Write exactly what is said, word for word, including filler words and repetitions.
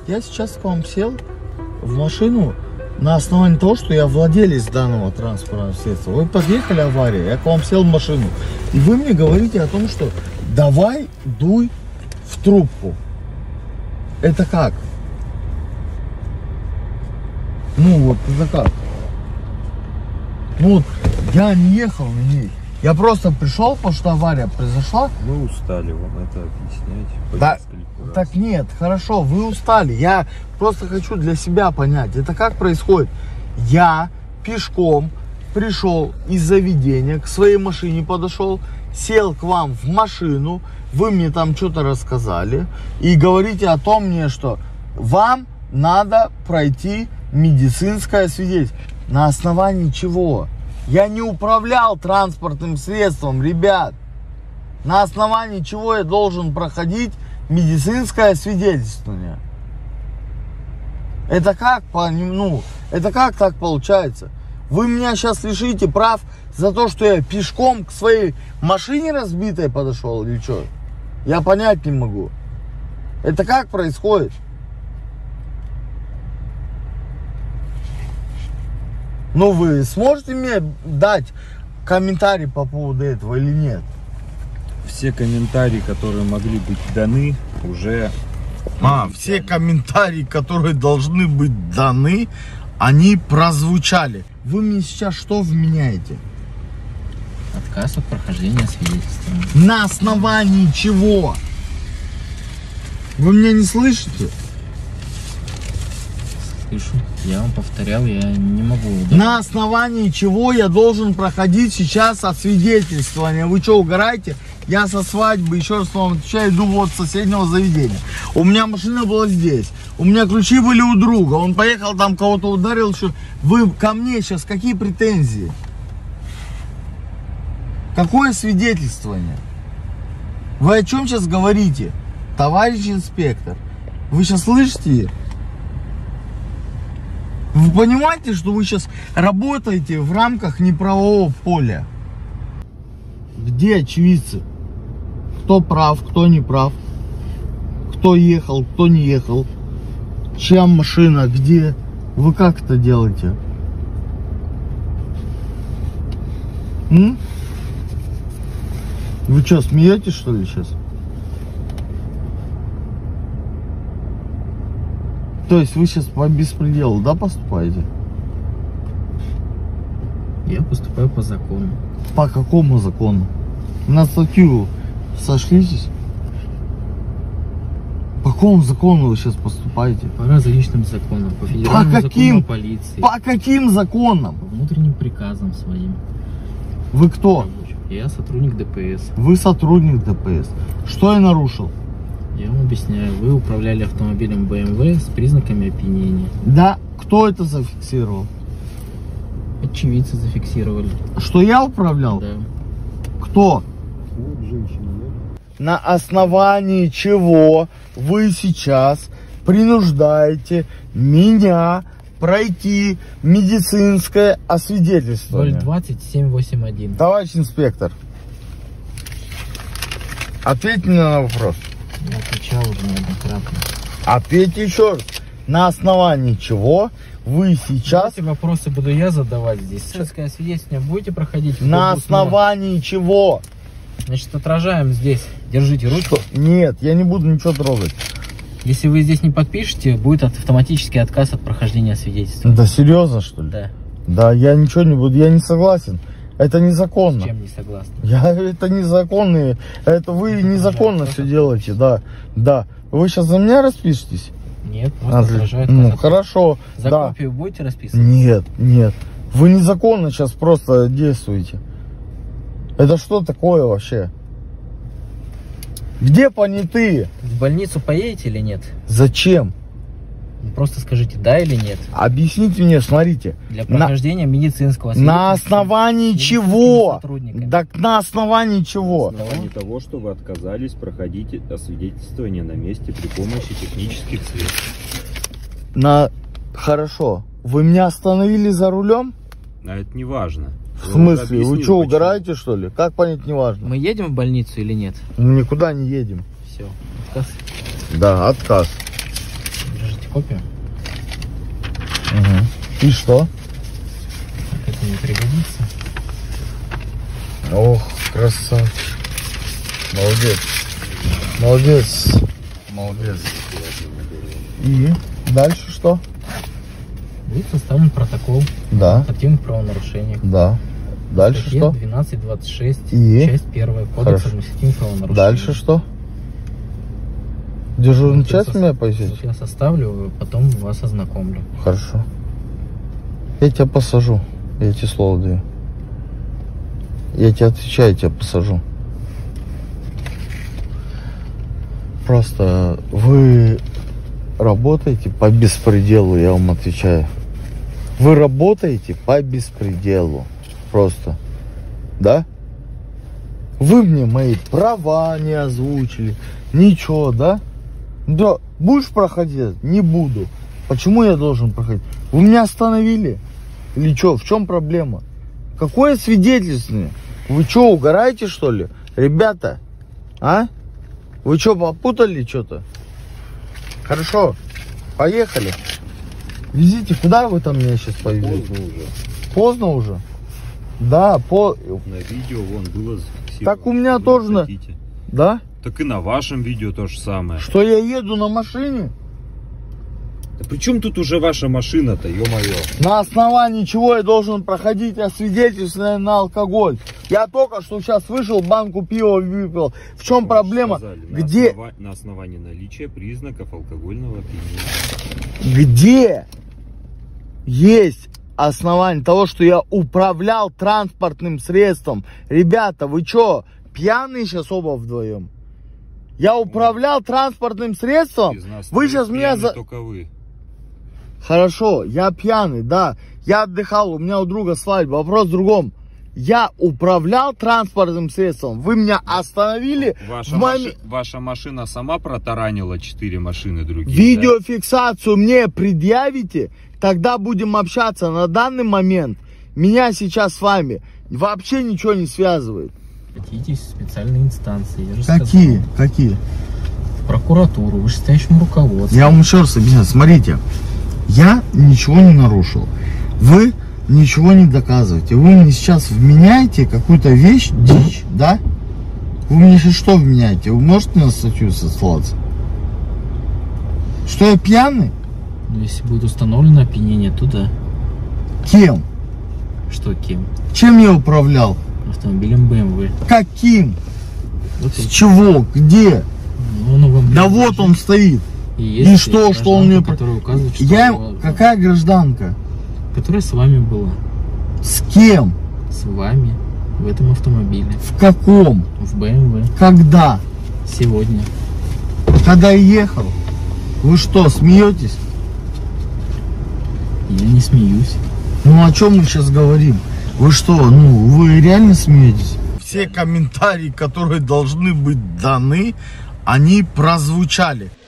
Я сейчас к вам сел в машину на основании того, что я владелец данного транспортного средства. Вы подъехали, авария, я к вам сел в машину. И вы мне говорите о том, что давай дуй в трубку. Это как? Ну вот, это как? Ну вот, я не ехал на ней. Я просто пришел, потому что авария произошла. Мы устали вам это объяснять. Да, так нет, хорошо, вы устали. Я просто хочу для себя понять, это как происходит. Я пешком пришел из заведения, к своей машине подошел, сел к вам в машину, вы мне там что-то рассказали и говорите о том мне, что вам надо пройти медицинское свидетельство. На основании чего? Я не управлял транспортным средством, ребят. На основании чего я должен проходить медицинское свидетельствование? Это как, ну, это как так получается? Вы меня сейчас лишите прав за то, что я пешком к своей машине разбитой подошел или что? Я понять не могу. Это как происходит? Ну, вы сможете мне дать комментарий по поводу этого или нет? Все комментарии, которые могли быть даны, уже... А, все комментарии, которые должны быть даны, они прозвучали. Вы мне сейчас что вменяете? Отказ от прохождения свидетельства. На основании чего? Вы меня не слышите? Слышу. Я вам повторял, я не могу. На основании чего я должен проходить сейчас освидетельствование? Вы что, угораете? Я со свадьбы, еще раз вам отвечаю, иду вот с соседнего заведения. У меня машина была здесь. У меня ключи были у друга. Он поехал там, кого-то ударил. Что... Вы ко мне сейчас какие претензии? Какое свидетельствование? Вы о чем сейчас говорите, товарищ инспектор? Вы сейчас слышите? Вы понимаете, что вы сейчас работаете в рамках неправового поля? Где очевидцы? Кто прав, кто не прав? Кто ехал, кто не ехал? Чья машина, где? Вы как это делаете? М? Вы что, смеетесь, что ли, сейчас? То есть вы сейчас по беспределу, да, поступаете? Я поступаю по закону. По какому закону? На статью сошлитесь? По какому закону вы сейчас поступаете? По различным законам. По федеральному по каким, закону о полиции. По каким законам? По внутренним приказам своим. Вы кто? Я сотрудник ДПС. Вы сотрудник ДПС. Что я нарушил? Я вам объясняю. Вы управляли автомобилем бэ эм вэ с признаками опьянения. Да. Кто это зафиксировал? Очевидцы зафиксировали. Что я управлял? Да. Кто? На основании чего вы сейчас принуждаете меня пройти медицинское освидетельствование? ноль двадцать семь восемьдесят один. Товарищ инспектор, ответьте мне на вопрос. Я отвечал уже неоднократно. Ответьте еще раз. На основании чего вы сейчас... Эти вопросы буду я задавать здесь. Свидетельское свидетельствование будете проходить? На основании чего? Значит, отражаем здесь. Держите ручку. Что? Нет, я не буду ничего трогать. Если вы здесь не подпишете, будет автоматический отказ от прохождения свидетельства. Да серьезно, что ли? Да. Да, я ничего не буду, я не согласен. Это незаконно. С чем не согласны? Я, это незаконно. Это вы незаконно все делаете, да. Да. Вы сейчас за меня распишетесь? Нет, просто а, отражаю ну, отказ. хорошо. За да. копию будете расписывать? Нет, нет. Вы незаконно сейчас просто действуете. Это что такое вообще? Где понятые? В больницу поедете или нет? Зачем? Просто скажите да или нет. Объясните мне, смотрите. Для прохождения на, медицинского на основании чего? Так на основании чего? На основании того, что вы отказались проходить освидетельствование на месте при помощи технических средств. На... Хорошо. Вы меня остановили за рулем? А это не важно. В смысле? Вы что, угораете, что ли? Как понять, не важно? Мы едем в больницу или нет? Мы никуда не едем. Все, отказ. Да, отказ. Держите Хотите копию? Угу. И что? Это не пригодится. Ох, красавчик. Молодец. Молодец. Молодец. И дальше что? Будет составлен протокол Да. о административных правонарушениях. Да. Дальше Статья что? двенадцать двадцать шесть, И? часть первая, кодекс Хорошо. административных правонарушений. Дальше что? Дежурный Вот я час сос- меня повесить? Я составлю, потом вас ознакомлю. Хорошо. Я тебя посажу. Я тебе слово даю. Я тебе отвечаю, я тебя посажу. Просто вы работаете по беспределу, я вам отвечаю. Вы работаете по беспределу. Просто. Да? Вы мне мои права не озвучили. Ничего, да? Да, будешь проходить? Не буду. Почему я должен проходить? Вы меня остановили? Или что? В чем проблема? Какое свидетельствование? Вы что, угораете, что ли? Ребята, а? Вы что, попутали что-то? Хорошо, поехали. Везите, куда вы там меня сейчас повезете? Поздно уже. Поздно уже? Да, по... На видео вон было зафиксировано. Так у меня Вы тоже на- хотите. Да? Так и на вашем видео то же самое. Что я еду на машине? Да при чем тут уже ваша машина-то, ё-моё? На основании чего я должен проходить освидетельствование на алкоголь? Я только что сейчас вышел, банку пива выпил. В чем Вам проблема? сказали, на Где, основа- На основании наличия признаков алкогольного опьянения. где есть основание того, что я управлял транспортным средством? Ребята, вы что, пьяные сейчас оба вдвоем? Я управлял транспортным средством? Из нас Вы двоих сейчас меня пьяны за... только вы. Хорошо, я пьяный, да. Я отдыхал, у меня у друга свадьба. Вопрос в другом. Я управлял транспортным средством. Вы меня остановили. Ваша, в маши- моме- Ваша машина сама протаранила четыре машины другие. Видеофиксацию мне предъявите, тогда будем общаться. На данный момент меня сейчас с вами вообще ничего не связывает. Обратитесь в специальные инстанции. Я же Какие? сказал. Какие? В прокуратуру, вышестоящему руководству. Я вам еще раз объясняю. Смотрите, я ничего не нарушил. Вы ничего не доказываете. Вы мне сейчас вменяете какую-то вещь, дичь, да? Вы мне сейчас что вменяете? Вы можете на статью сослаться? Что я пьяный? Но если будет установлено опьянение, то да. Кем? Что кем? Чем я управлял? Автомобилем бэ эм вэ. Каким? Вот С тут. чего? Где? Ну, он вам Да принадлежит. вот он стоит. И, И есть что, что он мне... гражданка, которая указывает, что Я... его- Какая гражданка? которая с вами была. С кем? С вами в этом автомобиле. В каком? В бэ эм вэ. Когда? Сегодня. Когда я ехал? Вы что, смеетесь? Я не смеюсь. Ну о чем мы сейчас говорим? Вы что, ну вы реально смеетесь? Все комментарии, которые должны быть даны, они прозвучали.